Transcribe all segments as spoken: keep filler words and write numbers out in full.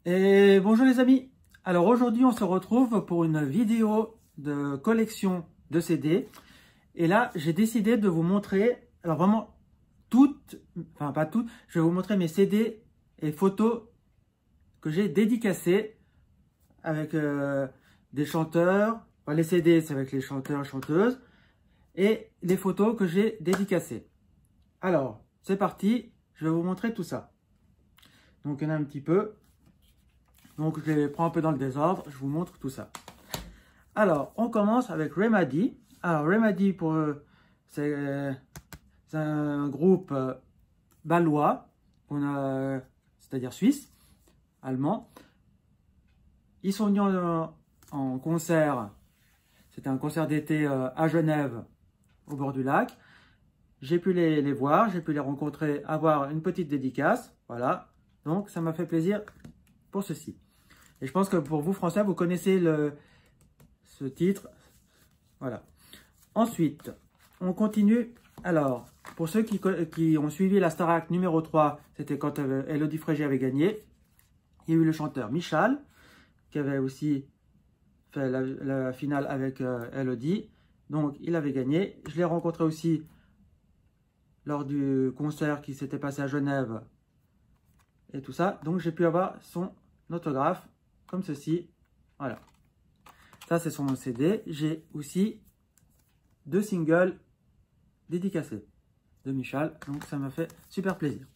Et bonjour les amis. Alors aujourd'hui on se retrouve pour une vidéo de collection de C D. Et là j'ai décidé de vous montrer, alors vraiment toutes, enfin pas toutes, je vais vous montrer mes C D et photos que j'ai dédicacées avec euh, des chanteurs. Enfin, les C D c'est avec les chanteurs et chanteuses. Et les photos que j'ai dédicacées. Alors c'est parti, je vais vous montrer tout ça. Donc il y en a un petit peu. Donc je les prends un peu dans le désordre, je vous montre tout ça. Alors, on commence avec Remedy. Alors Remedy, pour euh, c'est euh, un groupe euh, balois, euh, c'est-à-dire suisse, allemand. Ils sont venus en, en concert, c'était un concert d'été euh, à Genève, au bord du lac. J'ai pu les, les voir, j'ai pu les rencontrer, avoir une petite dédicace, voilà. Donc ça m'a fait plaisir pour ceci. Et je pense que pour vous, Français, vous connaissez le, ce titre. Voilà. Ensuite, on continue. Alors, pour ceux qui, qui ont suivi la Starac numéro trois, c'était quand Elodie Frégé avait gagné. Il y a eu le chanteur Michal, qui avait aussi fait la, la finale avec euh, Elodie. Donc, il avait gagné. Je l'ai rencontré aussi lors du concert qui s'était passé à Genève. Et tout ça. Donc, j'ai pu avoir son autographe. Comme ceci, voilà. Ça, c'est son C D. J'ai aussi deux singles dédicacés de Michal. Donc, ça m'a fait super plaisir.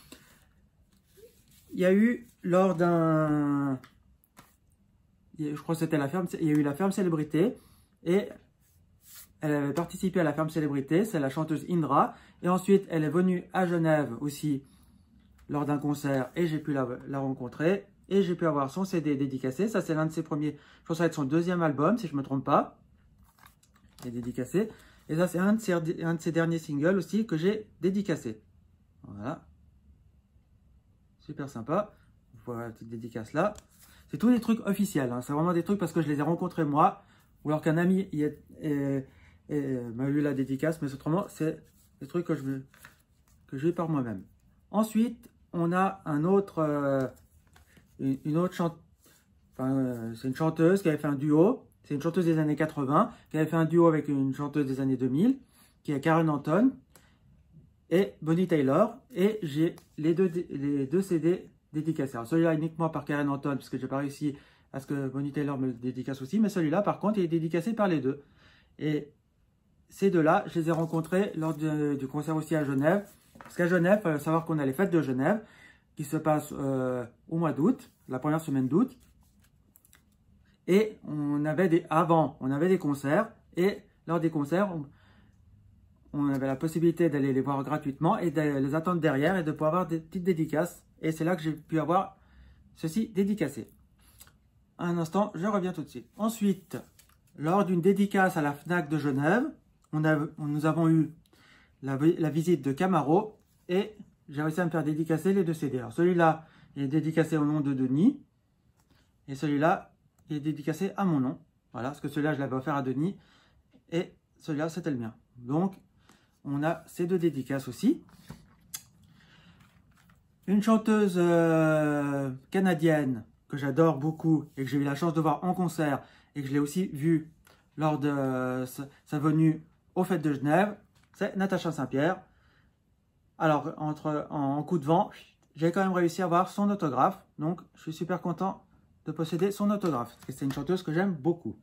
Il y a eu, lors d'un... Je crois que c'était la ferme... Il y a eu la ferme célébrité. Et elle avait participé à la ferme célébrité. C'est la chanteuse Indra. Et ensuite, elle est venue à Genève aussi lors d'un concert. Et j'ai pu la, la rencontrer. Et j'ai pu avoir son C D dédicacé. Ça, c'est l'un de ses premiers. Je pense que ça va être son deuxième album, si je ne me trompe pas. Il est dédicacé. Et ça, c'est un, un de ses derniers singles aussi que j'ai dédicacé. Voilà. Super sympa. Voilà la petite dédicace là. C'est tous des trucs officiels. Hein. C'est vraiment des trucs parce que je les ai rencontrés moi. Ou alors qu'un ami m'a eu la dédicace. Mais autrement, c'est des trucs que je que j'ai par moi-même. Ensuite, on a un autre... Euh, une autre chanteuse, enfin, euh, c'est une chanteuse qui avait fait un duo, c'est une chanteuse des années quatre-vingts, qui avait fait un duo avec une chanteuse des années deux mille, qui est Karen Anton et Bonnie Taylor, et j'ai les deux, les deux C D dédicacés. Alors celui-là uniquement par Karen Anton, parce que j'ai pas réussi à ce que Bonnie Taylor me le dédicace aussi, mais celui-là par contre il est dédicacé par les deux. Et ces deux-là, je les ai rencontrés lors de, du concert aussi à Genève, parce qu'à Genève, il faut savoir qu'on a les fêtes de Genève, qui se passe euh, au mois d'août, la première semaine d'août. Et on avait des, avant, on avait des concerts. Et lors des concerts, on, on avait la possibilité d'aller les voir gratuitement et de les attendre derrière et de pouvoir avoir des petites dédicaces. Et c'est là que j'ai pu avoir ceci dédicacé. Un instant, je reviens tout de suite. Ensuite, lors d'une dédicace à la FNAC de Genève, on a, on, nous avons eu la, la visite de Camaro et j'ai réussi à me faire dédicacer les deux C D. Alors celui-là est dédicacé au nom de Denis. Et celui-là est dédicacé à mon nom. Voilà, parce que celui-là, je l'avais offert à Denis. Et celui-là, c'était le mien. Donc, on a ces deux dédicaces aussi. Une chanteuse euh, canadienne que j'adore beaucoup et que j'ai eu la chance de voir en concert et que je l'ai aussi vue lors de euh, sa venue aux Fêtes de Genève, c'est Natacha Saint-Pierre. Alors, entre, en, en coup de vent, j'ai quand même réussi à avoir son autographe. Donc, je suis super content de posséder son autographe. Parce que c'est une chanteuse que j'aime beaucoup.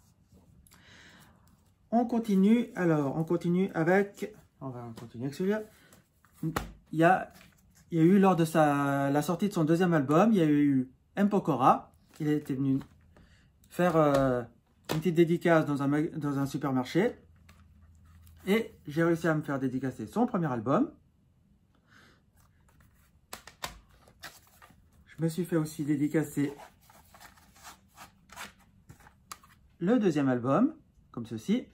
On continue. Alors, on continue avec... On va continuer avec celui-là. Il y a, il y a eu, lors de sa, la sortie de son deuxième album, il y a eu M. Pokora. Il était venu faire euh, une petite dédicace dans un, dans un supermarché. Et j'ai réussi à me faire dédicacer son premier album. Je me suis fait aussi dédicacer le deuxième album, comme ceci.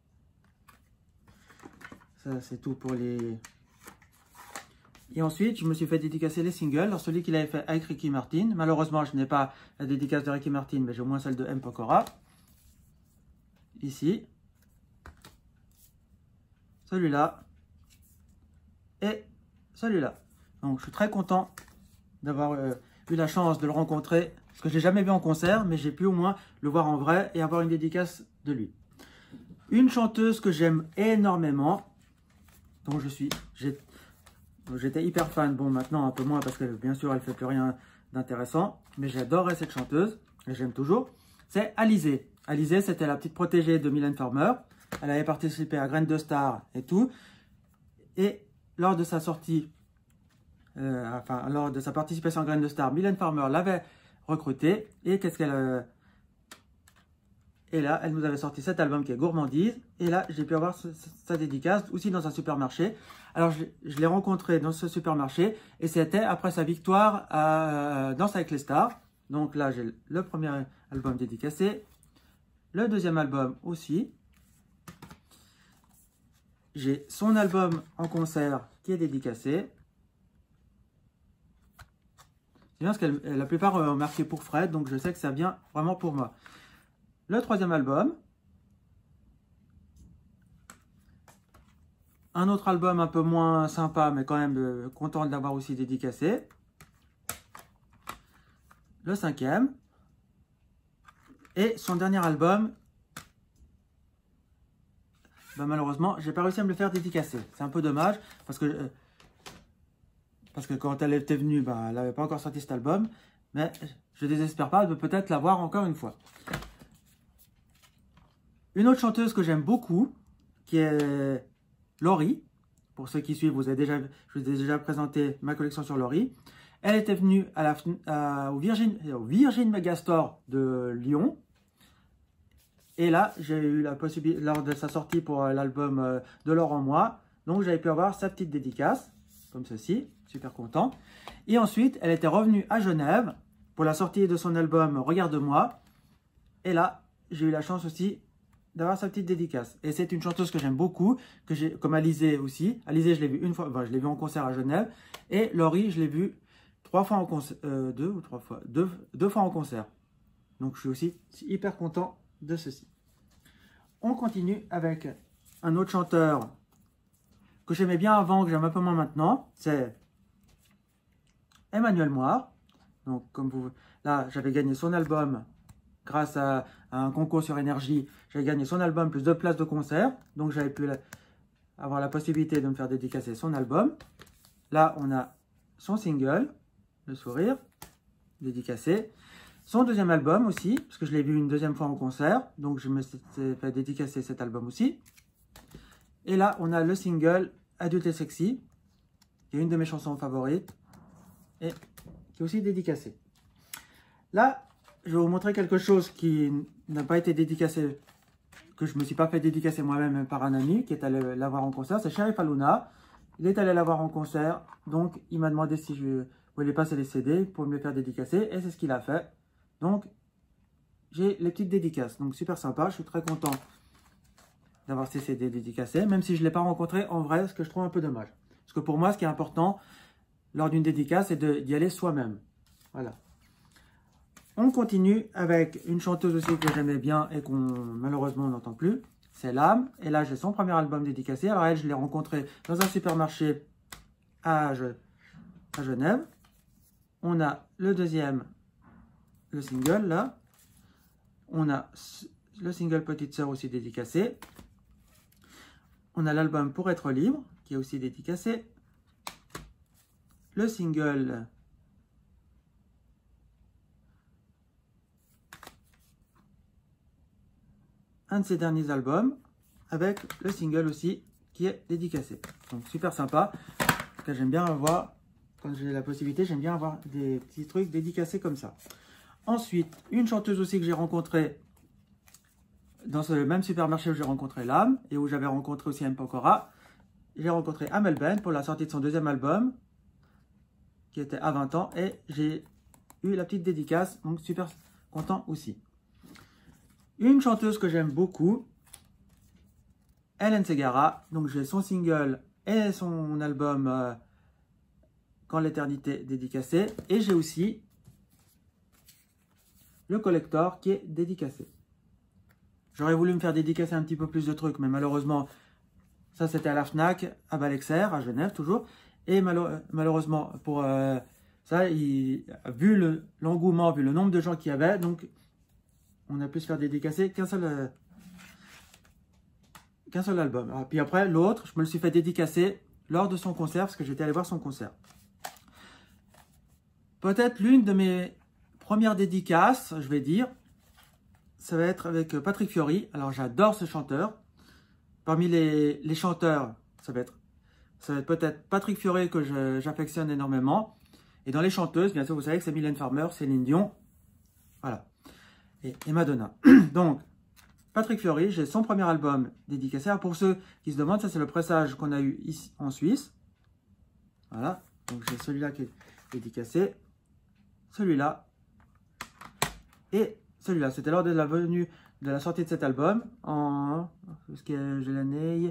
Ça, c'est tout pour les... Et ensuite, je me suis fait dédicacer les singles. Alors, celui qu'il avait fait avec Ricky Martin. Malheureusement, je n'ai pas la dédicace de Ricky Martin, mais j'ai au moins celle de M. Pokora. Ici. Celui-là. Et celui-là. Donc, je suis très content d'avoir... Euh, eu la chance de le rencontrer, parce que je l'ai jamais vu en concert, mais j'ai pu au moins le voir en vrai et avoir une dédicace de lui. Une chanteuse que j'aime énormément, dont je suis, j'étais hyper fan, bon maintenant un peu moins parce que bien sûr elle fait plus rien d'intéressant, mais j'adorais cette chanteuse, et j'aime toujours, c'est Alizée. Alizée, c'était la petite protégée de Mylène Farmer, elle avait participé à Graines de Star et tout, et lors de sa sortie, euh, enfin lors de sa participation à Graines de Star, Mylène Farmer l'avait recrutée, et qu'est-ce qu'elle... Euh, Et là, elle nous avait sorti cet album qui est Gourmandise. Et là, j'ai pu avoir ce, sa dédicace aussi dans un supermarché. Alors, je, je l'ai rencontré dans ce supermarché. Et c'était après sa victoire à Danse avec les stars. Donc là, j'ai le premier album dédicacé. Le deuxième album aussi. J'ai son album en concert qui est dédicacé. C'est bien parce que la plupart ont marqué pour Fred. Donc, je sais que ça vient vraiment pour moi. Le troisième album, un autre album un peu moins sympa, mais quand même euh, content de l'avoir aussi dédicacé. Le cinquième, et son dernier album, ben malheureusement, j'ai pas réussi à me le faire dédicacer. C'est un peu dommage, parce que, euh, parce que quand elle était venue, ben, elle n'avait pas encore sorti cet album, mais je désespère pas de peut-être l'avoir encore une fois. Une autre chanteuse que j'aime beaucoup, qui est Laurie. Pour ceux qui suivent, vous avez déjà, je vous ai déjà présenté ma collection sur Laurie. Elle était venue à la, à, au, Virgin, au Virgin Megastore de Lyon. Et là, j'ai eu la possibilité, lors de sa sortie pour l'album De l'or en moi, donc j'avais pu avoir sa petite dédicace, comme ceci, super content. Et ensuite, elle était revenue à Genève pour la sortie de son album Regarde-moi. Et là, j'ai eu la chance aussi d'avoir sa petite dédicace. Et c'est une chanteuse que j'aime beaucoup, que j'ai, comme Alizée aussi. Alizée, je l'ai vu une fois, enfin, je l'ai vu en concert à Genève. Et Laurie, je l'ai vu trois fois en concert, euh, deux ou trois fois, deux, deux fois en concert. Donc je suis aussi hyper content de ceci. On continue avec un autre chanteur que j'aimais bien avant, que j'aime un peu moins maintenant. C'est Emmanuel Moir. Donc comme vous, là, j'avais gagné son album grâce à, à un concours sur Énergie. J'avais gagné son album plus deux places de concert. Donc j'avais pu la, avoir la possibilité de me faire dédicacer son album. Là, on a son single, Le Sourire, dédicacé. Son deuxième album aussi, parce que je l'ai vu une deuxième fois en concert. Donc je me suis fait dédicacer cet album aussi. Et là, on a le single Adulte et Sexy, qui est une de mes chansons favorites. Et qui est aussi dédicacé. Là, je vais vous montrer quelque chose qui n'a pas été dédicacé, que je ne me suis pas fait dédicacer moi-même par un ami qui est allé la voir en concert. C'est Cherif Aluna. Il est allé la voir en concert. Donc, il m'a demandé si je voulais passer les C D pour me les faire dédicacer. Et c'est ce qu'il a fait. Donc, j'ai les petites dédicaces. Donc, super sympa. Je suis très content d'avoir ces C D dédicacés. Même si je ne l'ai pas rencontré en vrai, ce que je trouve un peu dommage. Parce que pour moi, ce qui est important lors d'une dédicace, c'est d'y aller soi-même. Voilà. On continue avec une chanteuse aussi que j'aimais bien et qu'on malheureusement n'entend plus. C'est L'Âme. Et là, j'ai son premier album dédicacé. Alors elle, je l'ai rencontrée dans un supermarché à, à Genève. On a le deuxième, le single là. On a le single Petite Sœur aussi dédicacé. On a l'album Pour être libre qui est aussi dédicacé. Le single un de ses derniers albums avec le single aussi qui est dédicacé. Donc super sympa. J'aime bien avoir, quand j'ai la possibilité, j'aime bien avoir des petits trucs dédicacés comme ça. Ensuite, une chanteuse aussi que j'ai rencontrée dans ce même supermarché où j'ai rencontré L'Âme et où j'avais rencontré aussi M. Pokora. J'ai rencontré Amel Ben pour la sortie de son deuxième album qui était à vingt ans et j'ai eu la petite dédicace, donc super content aussi. Une chanteuse que j'aime beaucoup, Hélène Ségara. Donc j'ai son single et son album euh, Quand l'éternité dédicacé. Et j'ai aussi le collector qui est dédicacé. J'aurais voulu me faire dédicacer un petit peu plus de trucs, mais malheureusement, ça c'était à la Fnac, à Balexer, à Genève toujours. Et malo malheureusement, pour euh, Ça, il, vu le, l'engouement, vu le nombre de gens qu'il y avait, donc on a pu se faire dédicacer qu'un seul, euh, qu'un seul album. Ah, puis après, l'autre, je me le suis fait dédicacer lors de son concert, parce que j'étais allé voir son concert. Peut-être l'une de mes premières dédicaces, je vais dire, ça va être avec Patrick Fiori. Alors, j'adore ce chanteur. Parmi les, les chanteurs, ça va être, ça va être peut-être Patrick Fiori que j'affectionne énormément. Et dans les chanteuses, bien sûr, vous savez que c'est Mylène Farmer, Céline Dion, voilà, et, et Madonna. Donc, Patrick Fiori, j'ai son premier album dédicacé. Alors pour ceux qui se demandent, ça c'est le pressage qu'on a eu ici en Suisse. Voilà, donc j'ai celui-là qui est dédicacé, celui-là, et celui-là. C'était lors de la venue, de la sortie de cet album, en... Est-ce que j'ai l'année?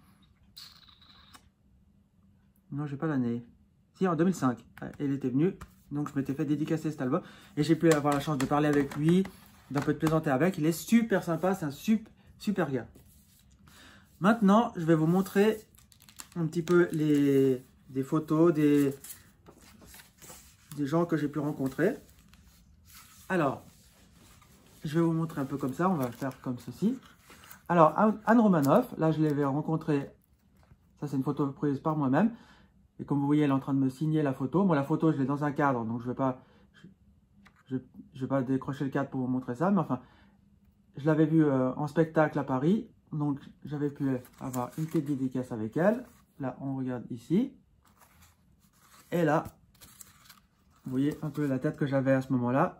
Non, j'ai pas l'année. Si, en deux mille cinq, il était venu, donc je m'étais fait dédicacer cet album, et j'ai pu avoir la chance de parler avec lui, d'un peu de plaisanter avec. Il est super sympa, c'est un super, super gars. Maintenant, je vais vous montrer un petit peu les, des photos des, des gens que j'ai pu rencontrer. Alors, je vais vous montrer un peu comme ça, on va faire comme ceci. Alors, Anne Romanoff, là je l'avais rencontrée, ça c'est une photo prise par moi-même. Et comme vous voyez, elle est en train de me signer la photo. Moi, la photo, je l'ai dans un cadre, donc je ne vais pas, je, je vais pas décrocher le cadre pour vous montrer ça. Mais enfin, je l'avais vue euh, en spectacle à Paris, donc j'avais pu avoir une petite dédicace avec elle. Là, on regarde ici. Et là, vous voyez un peu la tête que j'avais à ce moment-là.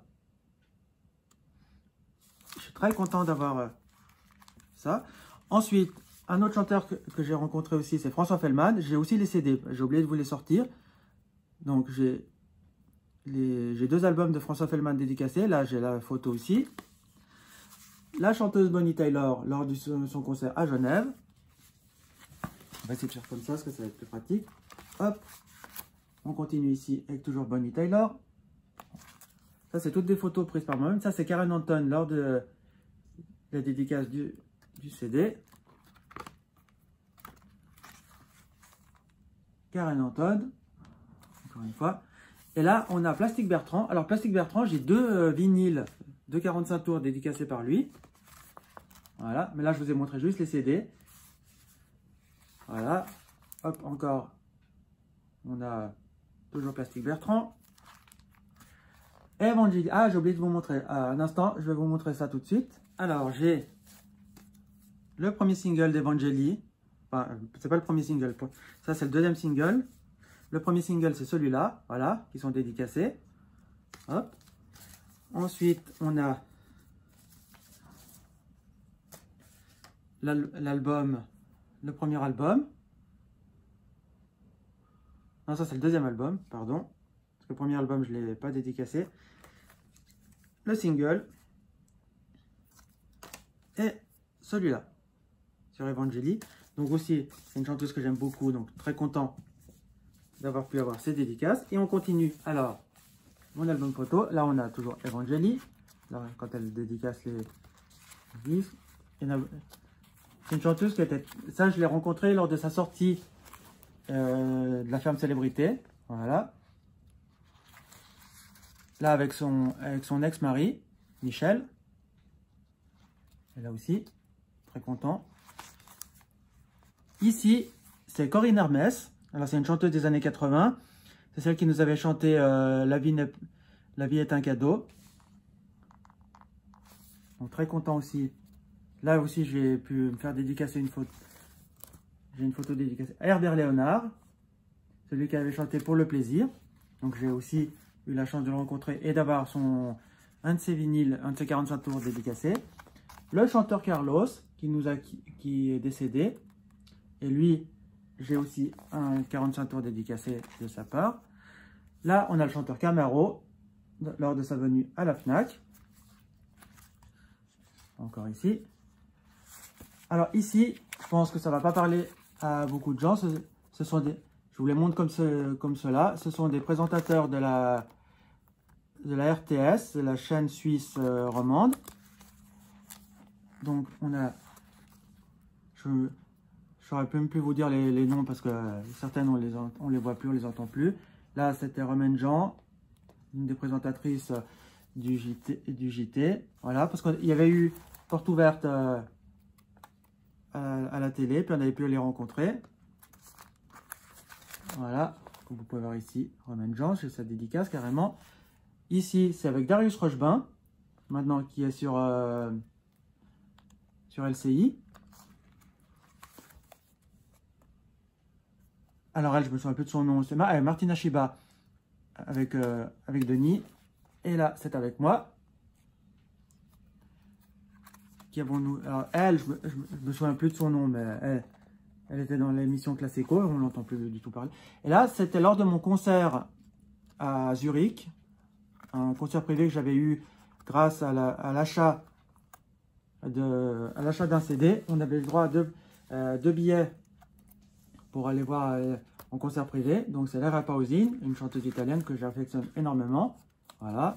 Je suis très content d'avoir euh, ça. Ensuite, un autre chanteur que, que j'ai rencontré aussi, c'est François Fellman. J'ai aussi les C D, j'ai oublié de vous les sortir. Donc, j'ai deux albums de François Fellman dédicacés. Là, j'ai la photo aussi. La chanteuse Bonnie Tyler, lors de son, son concert à Genève. On va essayer de faire comme ça, parce que ça va être plus pratique. Hop, on continue ici avec toujours Bonnie Tyler. Ça, c'est toutes des photos prises par moi-même. Ça, c'est Karen Anton lors de la dédicace du, du C D. Karen Anton, encore une fois. Et là, on a Plastic Bertrand. Alors, Plastic Bertrand, j'ai deux euh, vinyles de quarante-cinq tours dédicacés par lui. Voilà, mais là, je vous ai montré juste les C D. Voilà, hop, encore, on a toujours Plastic Bertrand. Evangélie, ah, j'ai oublié de vous montrer. Ah, un instant, je vais vous montrer ça tout de suite. Alors, j'ai le premier single d'Evangélie. Enfin, c'est pas le premier single, ça c'est le deuxième single. Le premier single c'est celui-là, voilà, qui sont dédicacés. Hop. Ensuite, on a l'album, le premier album. Non, ça c'est le deuxième album, pardon. Parce que le premier album, je ne l'ai pas dédicacé. Le single. Et celui-là, sur Evangélie. Donc aussi, c'est une chanteuse que j'aime beaucoup, donc très content d'avoir pu avoir ces dédicaces. Et on continue. Alors, mon album photo, là on a toujours Evangélie. Là, quand elle dédicace les disques. C'est une chanteuse qui était... Ça, je l'ai rencontrée lors de sa sortie euh, de la ferme Célébrité. Voilà. Là, avec son, avec son ex-mari, Michel. Et là aussi, très content. Ici, c'est Corinne Hermès. Alors, c'est une chanteuse des années quatre-vingts. C'est celle qui nous avait chanté euh, La vie, La vie est un cadeau. Donc, très content aussi. Là aussi, j'ai pu me faire dédicacer une photo. J'ai une photo dédicacée à Herbert Léonard, celui qui avait chanté Pour le plaisir. Donc, j'ai aussi eu la chance de le rencontrer et d'avoir son un de ses vinyles, un de ses quarante-cinq tours dédicacés. Le chanteur Carlos, qui, nous a, qui, qui est décédé. Et lui, j'ai aussi un quarante-cinq tours dédicacé de sa part. Là, on a le chanteur Camaro, lors de sa venue à la FNAC. Encore ici. Alors ici, je pense que ça ne va pas parler à beaucoup de gens. Ce, ce sont des, je vous les montre comme, ce, comme cela. Ce sont des présentateurs de la, de la R T S, de la chaîne suisse euh, romande. Donc on a... Je n'aurais même plus vous dire les, les noms parce que euh, certaines on les, on les voit plus, on les entend plus. Là c'était Romain Jean, une des présentatrices du J T. Du J T. Voilà, parce qu'il y avait eu porte ouverte euh, à, à la télé, puis on avait pu les rencontrer. Voilà, comme vous pouvez voir ici, Romain Jean, j'ai sa dédicace carrément. Ici, c'est avec Darius Rochebin, maintenant qui est sur, euh, sur L C I. Alors elle, je me souviens plus de son nom, c'est Mar Martina Shiba avec, euh, avec Denis. Et là, c'est avec moi. Qui avons-nous? Alors elle, je me, je, je me souviens plus de son nom, mais elle, elle était dans l'émission Classico, on l'entend plus du tout parler. Et là, c'était lors de mon concert à Zurich, un concert privé que j'avais eu grâce à l'achat la, à l'achat d'un C D. On avait le droit à deux, euh, deux billets pour aller voir euh, en concert privé. Donc c'est Lara Pausini, une chanteuse italienne que j'affectionne énormément. Voilà.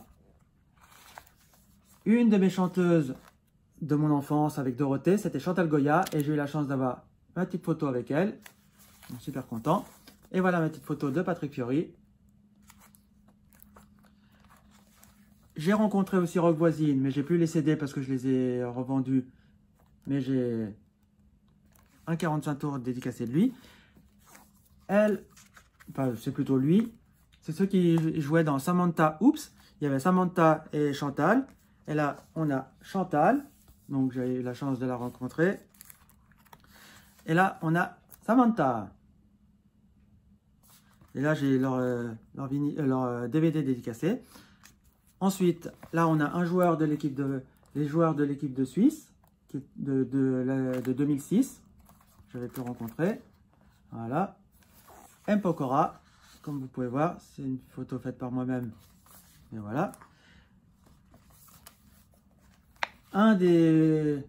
Une de mes chanteuses de mon enfance avec Dorothée, c'était Chantal Goya, et j'ai eu la chance d'avoir ma petite photo avec elle. Je suis super content. Et voilà ma petite photo de Patrick Fiori. J'ai rencontré aussi Rock Voisine, mais j'ai plus les C D parce que je les ai revendus. Mais j'ai un quarante-cinq tours dédicacé de lui. Elle, enfin c'est plutôt lui, c'est ceux qui jouaient dans Samantha Oops. Il y avait Samantha et Chantal. Et là, on a Chantal. Donc, j'ai eu la chance de la rencontrer. Et là, on a Samantha. Et là, j'ai leur, euh, leur, euh, leur euh, D V D dédicacé. Ensuite, là, on a un joueur de l'équipe de, les joueurs de l'équipe de Suisse, qui, de, de, de, de deux mille six. J'avais pu rencontrer. Voilà. M. Pokora. Comme vous pouvez voir, c'est une photo faite par moi-même. Et voilà. Un des...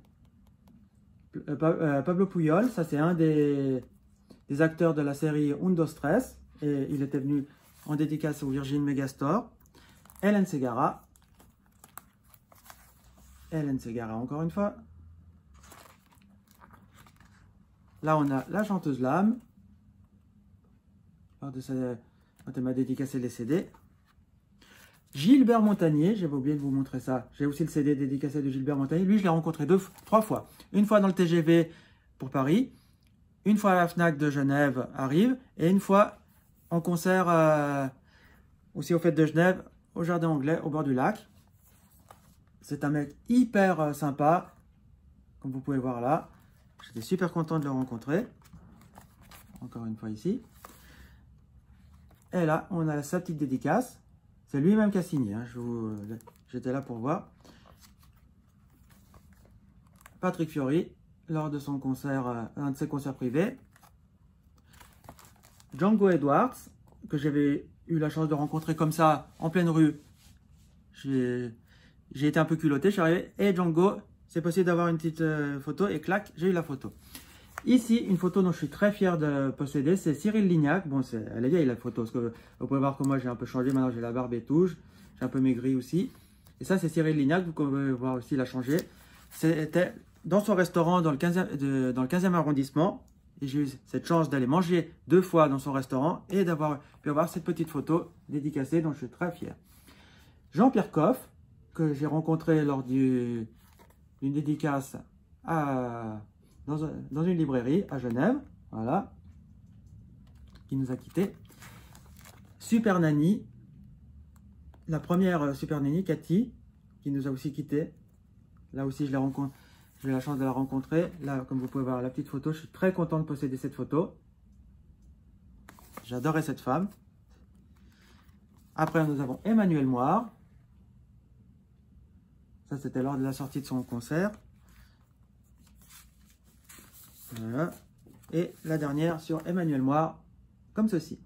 Euh, Pablo Puyol, ça c'est un des, des acteurs de la série Undo Stress. Et il était venu en dédicace au Virgin Megastore. Hélène Segara. Hélène Segara encore une fois. Là on a la chanteuse Lame. Lors de sa... Quand elle m'a dédicacé les C D. Gilbert Montagnier, j'avais oublié de vous montrer ça. J'ai aussi le C D dédicacé de Gilbert Montagnier. Lui, je l'ai rencontré deux, trois fois. Une fois dans le T G V pour Paris, une fois à la FNAC de Genève à Rives, et une fois en concert euh, aussi aux Fêtes de Genève, au Jardin Anglais, au bord du lac. C'est un mec hyper euh, sympa, comme vous pouvez voir là. J'étais super content de le rencontrer. Encore une fois ici. Et là, on a sa petite dédicace. C'est lui-même qui a signé, hein. J'étais là pour voir. Patrick Fiori, lors de son concert, euh, un de ses concerts privés. Django Edwards, que j'avais eu la chance de rencontrer comme ça, en pleine rue. J'ai été un peu culotté, je suis arrivé. Et Django, c'est possible d'avoir une petite euh, photo, et clac, j'ai eu la photo. Ici, une photo dont je suis très fier de posséder, c'est Cyril Lignac. Bon, elle est vieille la photo, parce que vous pouvez voir que moi j'ai un peu changé, maintenant j'ai la barbe et tout, j'ai un peu maigri aussi. Et ça, c'est Cyril Lignac, vous pouvez voir aussi, il a changé. C'était dans son restaurant dans le quinzième, de, dans le quinzième arrondissement. Et j'ai eu cette chance d'aller manger deux fois dans son restaurant et d'avoir pu avoir cette petite photo dédicacée dont je suis très fier. Jean-Pierre Coff, que j'ai rencontré lors d'une dédicace à... Dans, un, dans une librairie à Genève, voilà, qui nous a quittés. Super Nanny, la première Super Nanny, Cathy, qui nous a aussi quittés. Là aussi, je l'ai rencontré, j'ai eu la chance de la rencontrer. Là, comme vous pouvez voir la petite photo, je suis très content de posséder cette photo. J'adorais cette femme. Après, nous avons Emmanuel Moire. Ça, c'était lors de la sortie de son concert. Voilà. Et la dernière sur Emmanuel Moire, comme ceci.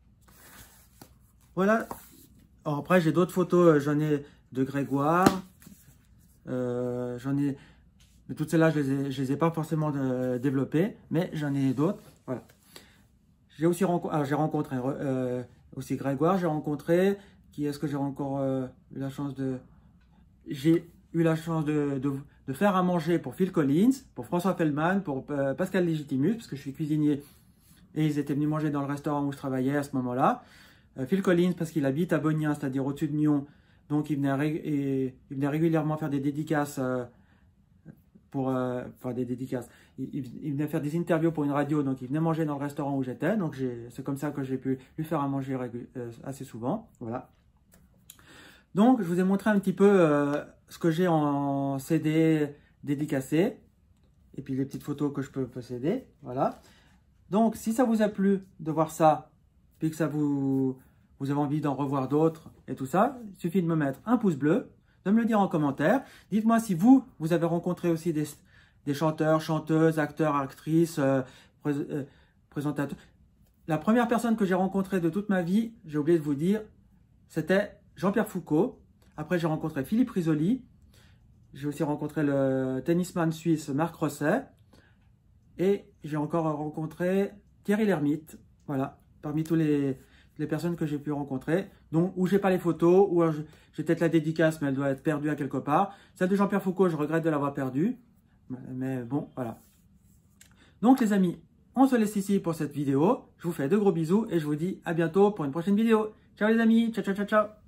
Voilà. Alors après, j'ai d'autres photos. J'en ai de Grégoire. Euh, j'en ai... Mais toutes celles-là, je ne les, les ai pas forcément de, développées. Mais j'en ai d'autres. Voilà. J'ai aussi rencontré, rencontré euh, aussi Grégoire. J'ai rencontré... Qui est-ce que j'ai encore euh, eu la chance de... J'ai eu la chance de... de de faire à manger pour Phil Collins, pour François Feldman, pour euh, Pascal Légitimus, parce que je suis cuisinier, et ils étaient venus manger dans le restaurant où je travaillais à ce moment-là. Euh, Phil Collins, parce qu'il habite à Bonien, c'est-à-dire au-dessus de Nyon. Donc, il venait, et, il venait régulièrement faire des dédicaces euh, pour... Euh, enfin, des dédicaces. Il, il, il venait faire des interviews pour une radio, donc il venait manger dans le restaurant où j'étais. Donc, c'est comme ça que j'ai pu lui faire à manger euh, assez souvent. Voilà. Donc, je vous ai montré un petit peu euh, ce que j'ai en C D dédicacé. Et puis, les petites photos que je peux posséder. Voilà. Donc, si ça vous a plu de voir ça, puis que ça vous, vous avez envie d'en revoir d'autres et tout ça, il suffit de me mettre un pouce bleu, de me le dire en commentaire. Dites-moi si vous, vous avez rencontré aussi des, des chanteurs, chanteuses, acteurs, actrices, euh, pré euh, présentateurs. La première personne que j'ai rencontrée de toute ma vie, j'ai oublié de vous dire, c'était Jean-Pierre Foucault. Après, j'ai rencontré Philippe Risoli. J'ai aussi rencontré le tennisman suisse Marc Rosset. Et j'ai encore rencontré Thierry Lhermitte. Voilà, parmi tous les, les personnes que j'ai pu rencontrer. Donc, où j'ai pas les photos, ou j'ai peut-être la dédicace, mais elle doit être perdue à quelque part. Celle de Jean-Pierre Foucault, je regrette de l'avoir perdue. Mais bon, voilà. Donc, les amis, on se laisse ici pour cette vidéo. Je vous fais de gros bisous et je vous dis à bientôt pour une prochaine vidéo. Ciao les amis, ciao ciao ciao ciao.